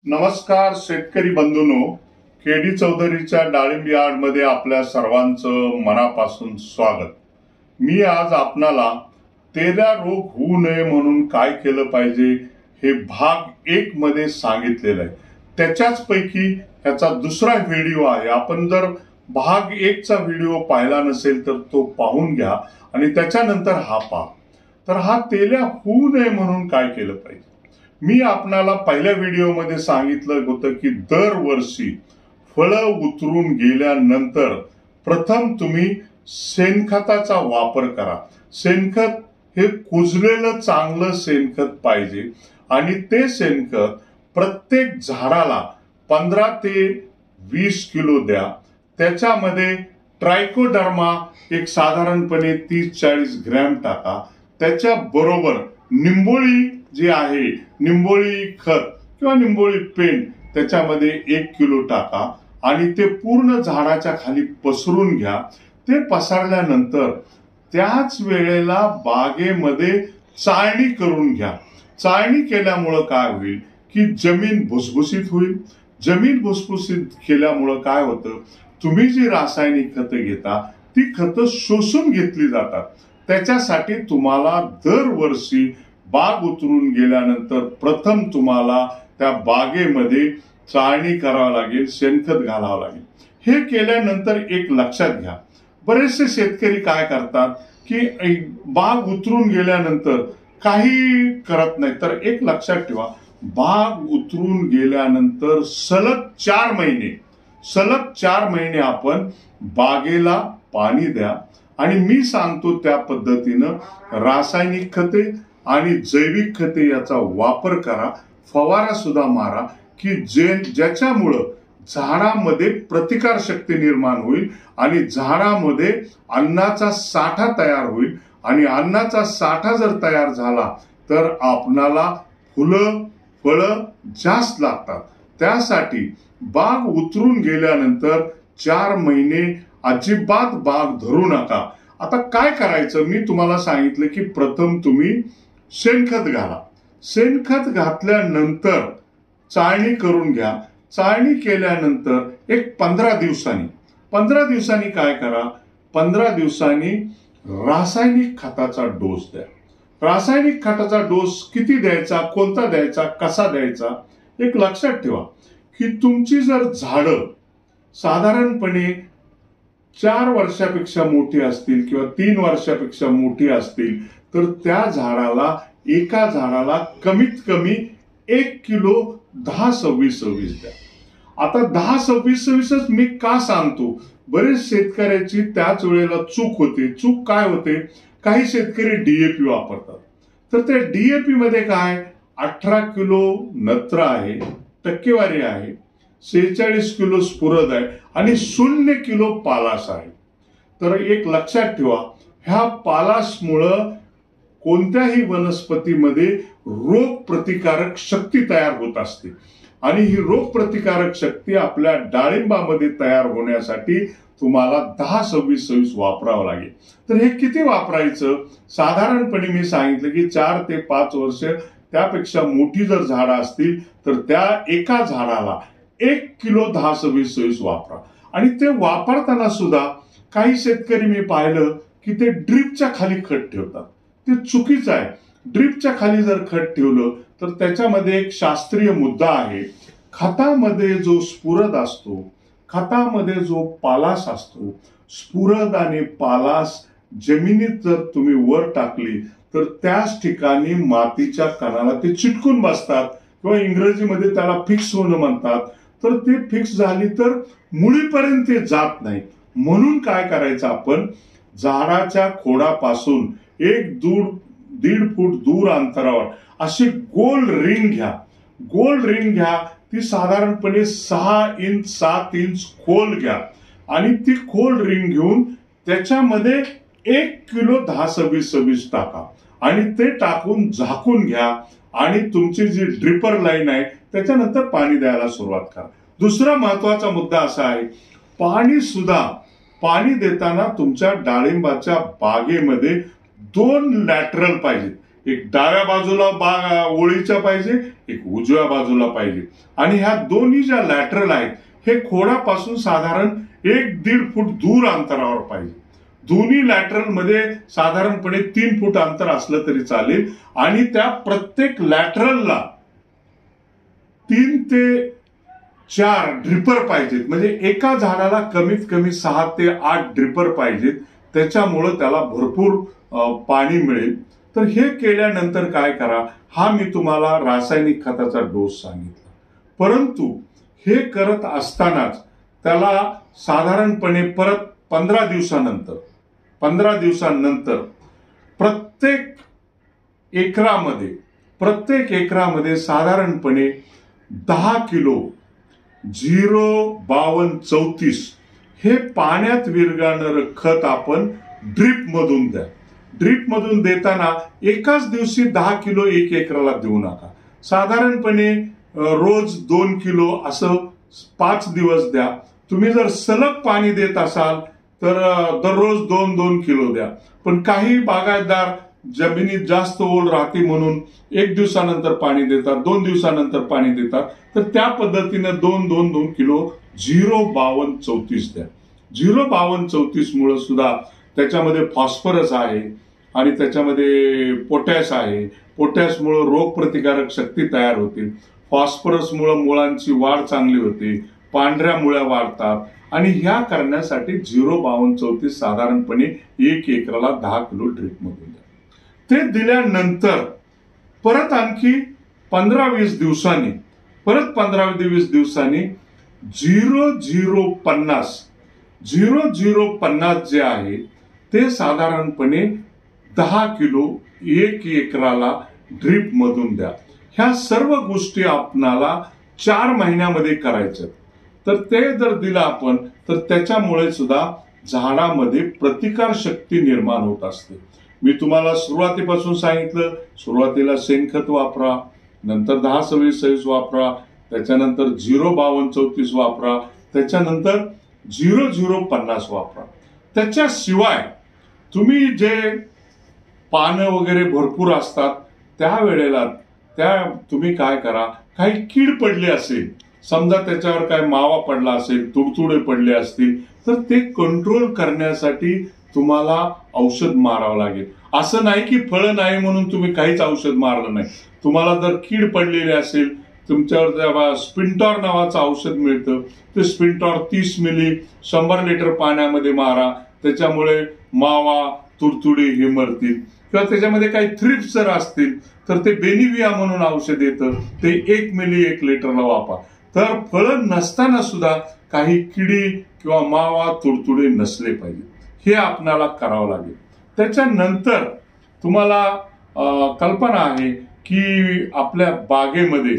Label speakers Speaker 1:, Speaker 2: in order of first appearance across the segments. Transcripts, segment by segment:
Speaker 1: नमस्कार शेतकरी बंधूंनो, केडी चौधरीच्या डाळिंब यार्डमध्ये आपल्या सर्वांचं मनापासून स्वागत। मी आज आपणाला तेल्या रोग होऊ नये म्हणून काय केलं पाहिजे हे भाग 1 मध्ये सांगितलेलं आहे। त्याच्याच पैकी याचा दुसरा व्हिडिओ आहे। आपण जर भाग 1 चा व्हिडिओ पाहिला नसेल तर तो पाहून घ्या आणि त्याच्यानंतर हा पहा। तर हा तेल्या होऊ नये म्हणून काय केलं पाहिजे। मी आपणाला पहिल्या व्हिडिओमध्ये सांगितलं होतं की दरवर्षी फळं उतरून गेल्यानंतर प्रथम तुम्ही शेणखताचा वापर करा। शेणखत हे कुजलेलं चांगलं शेणखत पाहिजे आणि ते शेणखत प्रत्येक झाडाला 15 ते 20 किलो द्या। त्याच्यामध्ये ट्रायकोडर्मा एक साधारणपणे 30-40 ग्रॅम टाका। त्याच्या बरोबर निंबोळी जे आहे, निंबोळी खत किंवा निंबोळी पेंट त्याच्यामध्ये 1 किलो टाका आणि ते पूर्ण झाडाच्या खाली पसरून घ्या। ते पसरल्यानंतर त्याच वेळेला बागेमध्ये चाळणी करून घ्या। चाळणी केल्यामुळे काय होईल की जमीन भुसभुशीत होईल। जमीन भुसभुशीत केल्यामुळे काय होतं, तुम्ही जी रासायनिक खतं घेता ती खतं शोषून घेतली जातात। त्याच्यासाठी तुम्हाला दरवर्षी बाग उतरून गेल्यानंतर प्रथम तुम्हाला त्या बागेमध्ये चाळणी करावं लागेल, शेणखत घालावं लागेल। हे केल्यानंतर एक लक्षात घ्या, बरेचसे शेतकरी काय करतात की बाग उतरून गेल्यानंतर काही करत नाही। तर एक लक्षात ठेवा, बाग उतरून गेल्यानंतर सलग 4 महिने आपण बागेला पाणी द्या आणि मी सांगतो त्या पद्धतीनं रासायनिक खते आणि जैविक खते याचा वापर करा। फवारा सुद्धा मारा की ज्याच्यामुळे झाडामध्ये प्रतिकार शक्ती निर्माण होईल आणि झाडामध्ये अन्नाचा साठा तयार होईल आणि अन्नाचा साठा जर तयार झाला तर आपणाला फुलं फळं जास्त लागतात। त्यासाठी बाग उतरून गेल्यानंतर 4 महिने अजिबात बाग धरू नका। आता काय करायचं, मी तुम्हाला सांगितलं की प्रथम तुम्ही शेणखत घाला। शेणखत घातल्यानंतर चाळणी करून घ्या। चाळणी केल्यानंतर एक 15 दिवसांनी काय करा, 15 दिवसांनी रासायनिक खताचा डोस द्या। रासायनिक खताचा डोस किती द्यायचा, कोणता द्यायचा, कसा द्यायचा, एक लक्षात ठेवा की तुमची जर झाडं साधारणपणे 4 वर्षापेक्षा मोठी असतील किंवा 3 वर्षापेक्षा मोठी असतील तर त्या झाडाला एका झाडाला कमीत कमी 1 किलो 10-26-26 द्या। आता 10-26-26 मी का सांगतो, बरेच शेतकऱ्याची त्याच वेळेला चूक होते। चूक काय होते, काही शेतकरी डीएपी वापरतात। तर त्या डीएपी मध्ये काय 18 किलो नत्र आहे, टक्केवारी आहे, 46 किलो स्फुरद आहे आणि 0 किलो पालाश आहे। तर एक लक्षात ठेवा, ह्या पालाशमुळं कोणत्याही वनस्पतीमध्ये रोग प्रतिकारक शक्ती तयार होत असते आणि ही रोग प्रतिकारक शक्ती आपल्या डाळिंबामध्ये तयार होण्यासाठी तुम्हाला 10-26-26 वापरावं लागेल। तर हे किती वापरायचं, साधारणपणे मी सांगितलं की 4 ते 5 वर्ष त्यापेक्षा मोठी जर झाडं असतील तर त्या एका झाडाला 1 किलो 10-26-26 वापरा। आणि ते वापरताना सुद्धा काही शेतकरी मी पाहिलं की ते ड्रिपच्या खाली खत ठेवतात। ते चुकीचं आहे। ड्रिपच्या खाली जर खत ठेवलं तर त्याच्यामध्ये एक शास्त्रीय मुद्दा आहे, खतामध्ये जो स्फुरद असतो, खतामध्ये जो पालाश असतो, स्फुरद आणि पालाश जमिनीत जर तुम्ही वर टाकली तर त्याच ठिकाणी मातीच्या कणाला ते चिटकून बसतात किंवा इंग्रजीमध्ये त्याला फिक्स होणं म्हणतात। तर ते फिक्स झाली तर मुळीपर्यंत ते जात नाही। म्हणून काय करायचं, आपण झाडाच्या खोडापासून 1-1.5 फूट दूर अंतरावर अशी गोल रिंग घ्या। गोल रिंग घ्या, ती साधारणपणे 6 इंच 7 इंच खोल घ्या आणि ती खोल रिंग घेऊन त्याच्यामध्ये 1 किलो 10-26-26 टाका आणि ते टाकून झाकून घ्या आणि तुमची जी ड्रिपर लाईन आहे त्याच्यानंतर पाणी द्यायला सुरुवात करा। दुसरा महत्वाचा मुद्दा असा आहे, पाणी देताना तुमच्या डाळिंबाच्या बागेमध्ये 2 लॅटरल पाहिजेत। एक डाव्या बाजूला ओळीच्या पाहिजे, एक उजव्या बाजूला पाहिजे. आणि ह्या दोन्ही ज्या लॅटरल आहेत हे खोडापासून साधारण 1-1.5 फूट दूर अंतरावर पाहिजे. दोन्ही लॅटरल मध्ये साधारणपणे 3 फूट अंतर असलं तरी चालेल. आणि त्या प्रत्येक लॅटरलला 3 ते 4 ड्रिपर पाहिजेत. म्हणजे एका झाडाला कमीत कमी 6 ते 8 ड्रिपर पाहिजेत. त्याच्यामुळं त्याला भरपूर पाणी मिळेल. तर हे केल्यानंतर काय करा, हा मी तुम्हाला रासायनिक खताचा डोस सांगितला. परंतु हे करत असतानाच त्याला साधारणपणे परत 15 दिवसानंतर प्रत्येक एकरामध्ये साधारणपणे 10 किलो 05234 हे पाण्यात विरघळणारं खत आपण ड्रीप मधून द्या. ड्रीप मधून देताना एकाच दिवशी 10 किलो 1 एकराला देऊ नका. साधारणपणे रोज 2 किलो असं 5 दिवस द्या. तुम्ही जर सलग पाणी देत असाल तर दररोज 2-2 किलो द्या. पण काही बागायतदार जमिनीत जास्त ओल राहते म्हणून 1 दिवसानंतर पाणी देतात, 2 दिवसानंतर पाणी देतात. तर त्या पद्धतीने 2-2 किलो 05234 द्या. 05234 मुळे सुद्धा त्याच्यामध्ये फॉस्फरस आहे आणि त्याच्यामध्ये पोटॅश आहे. पोटॅशमुळे रोगप्रतिकारक शक्ती तयार होते. फॉस्फरसमुळे मुळांची वाढ चांगली होते, पांढऱ्या मुळ्या वाढतात. आणि ह्या करण्यासाठी 05234 साधारणपणे 1 एकराला 10 किलो ड्रीप मधून द्या. ते दिल्यानंतर परत आणखी 15-20 दिवसांनी 0050 जे आहे ते साधारणपणे 10 किलो 1 एकराला ड्रीप मधून द्या. ह्या सर्व गोष्टी आपणाला 4 महिन्यामध्ये करायच्या. तर ते जर दिलं आपण तर त्याच्यामुळे सुद्धा झाडामध्ये प्रतिकार शक्ती निर्माण होत असते. मी तुम्हाला सुरुवातीपासून सांगितलं, सुरुवातीला शेणखत वापरा, नंतर 10-26-26 वापरा, त्याच्यानंतर 05234 वापरा, त्याच्यानंतर 0050 वापरा. त्याच्याशिवाय तुम्ही जे पानं वगैरे भरपूर असतात त्यावेळेला तुम्ही काय करा, काही कीड पडली असेल, समजा त्याच्यावर काय मावा पडला असेल, तुडतुडे पडले असतील, तर ते कंट्रोल करण्यासाठी तुम्हाला औषध मारावं लागेल. असं नाही की फळं नाही म्हणून तुम्ही काहीच औषध मारलं नाही. तुम्हाला जर कीड पडलेली असेल, तुमच्यावर स्पिंटॉर नावाचं औषध मिळतं, ते स्पिंटॉर 30 मिली 100 लिटर पाण्यामध्ये मारा. त्याच्यामुळे मावा तुडतुडे हे मरतील. किंवा त्याच्यामध्ये काही थ्रिप्स जर असतील तर ते बेनिविया म्हणून औषध येतं, ते 1 मिली 1 लिटरला वापरा. तर फळं नसताना सुद्धा काही किडी किंवा मावा तुडतुडे नसले पाहिजे. हे आपणाला करावं लागेल. त्याच्यानंतर तुम्हाला कल्पना आहे की आपल्या बागेमध्ये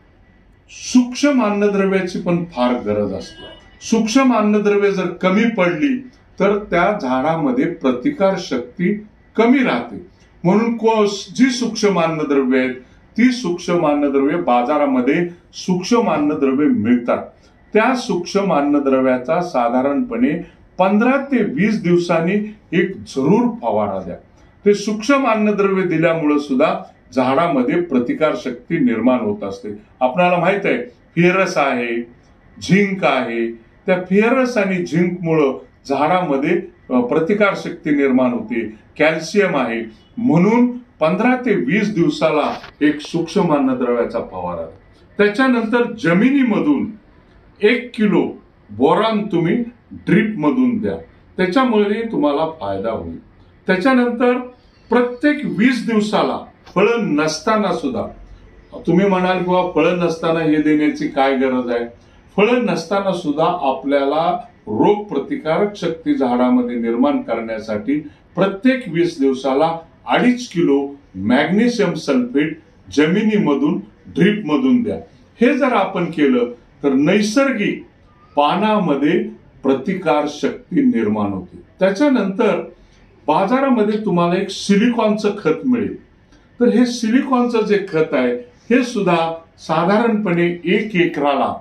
Speaker 1: सूक्ष्म अन्नद्रव्याची पण फार गरज असते. सूक्ष्म अन्नद्रव्य जर कमी पडली तर त्या झाडामध्ये प्रतिकार शक्ती कमी राहते. म्हणून जी सूक्ष्म अन्नद्रव्य आहेत ती सूक्ष्म अन्नद्रव्य बाजारामध्ये सूक्ष्म अन्नद्रव्य मिळतात. त्या सूक्ष्म अन्नद्रव्याचा साधारणपणे 15 ते 20 दिवसांनी एक जरूर फवारा द्या. ते सूक्ष्म अन्नद्रव्य दिल्यामुळे सुद्धा झाडामध्ये प्रतिकार शक्ती निर्माण होत असते. आपल्याला माहित आहे फेरस आहे, झिंक आहे. त्या फेरस आणि झिंक मुळे झाडामध्ये प्रतिकार शक्ती निर्माण होते. कॅल्शियम आहे. म्हणून 15 ते 20 दिवसाला एक सूक्ष्म अन्नद्रव्याचा फवारा. त्याच्यानंतर जमिनीमधून 1 किलो बोरॉन तुम्ही ड्रीप मधून द्या. त्याच्यामुळे तुम्हाला फायदा होईल. त्याच्यानंतर प्रत्येक 20 दिवसाला फळं नसताना सुद्धा, तुम्ही म्हणाल किंवा फळं नसताना हे देण्याची काय गरज आहे. फळं नसताना सुद्धा आपल्याला रोग प्रतिकारक शक्ती झाडामध्ये निर्माण करण्यासाठी प्रत्येक 20 दिवसाला 2.5 किलो मॅग्नेशियम सल्फेट जमिनीमधून ड्रीप मधून द्या. हे जर आपण केलं तर नैसर्गिक पानामध्ये प्रतिकार शक्ती निर्माण होते. त्याच्यानंतर बाजारामध्ये तुम्हाला एक सिलिकॉनचं खत मिळेल. तर हे सिलिकॉनचं जे खत आहे हे सुद्धा साधारणपणे 1 एकराला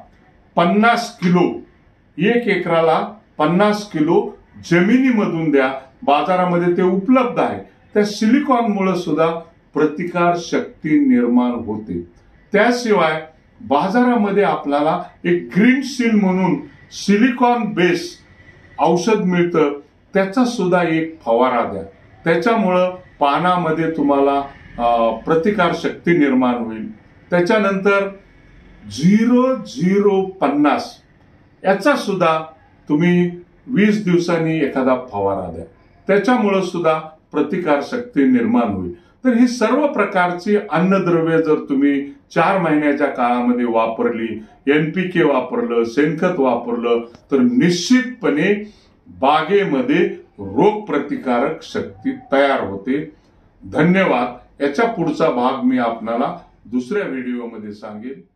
Speaker 1: 50 किलो जमिनीमधून द्या. बाजारामध्ये ते उपलब्ध आहे. त्या सिलिकॉन मुळे सुद्धा प्रतिकार शक्ती निर्माण होते। त्याशिवाय बाजारामध्ये आपल्याला एक ग्रीन सील म्हणून सिलिकॉन बेस औषध मिळतं, त्याचा सुद्धा एक फवारा द्या। त्याच्यामुळं पानामध्ये तुम्हाला प्रतिकार शक्ती निर्माण होईल। त्याच्यानंतर 0050 याचा सुद्धा तुम्ही 20 दिवसांनी एखादा फवारा द्या, त्याच्यामुळे सुद्धा प्रतिकार शक्ती निर्माण होईल। तर ही सर्व प्रकारची अन्नद्रव्य जर तुम्ही 4 महिन्याच्या काळामध्ये वापरली, NPK वापरलं, शेणखत वापरलं, तर निश्चितपणे बागेमध्ये रोग प्रतिकारक शक्ती तयार होते। धन्यवाद। याच्या पुढचा भाग मी आपल्याला दुसऱ्या व्हिडिओमध्ये सांगेन।